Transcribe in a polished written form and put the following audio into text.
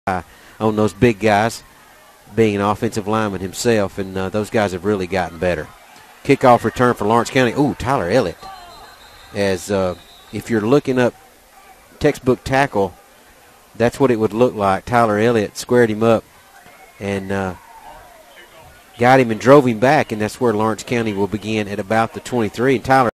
on those big guys, being an offensive lineman himself, and those guys have really gotten better. Kickoff return for Lawrence County. Ooh, Tyler Ellett. As if you're looking up textbook tackle, that's what it would look like. Tyler Ellett squared him up and got him and drove him back, and that's where Lawrence County will begin at about the 23. And Tyler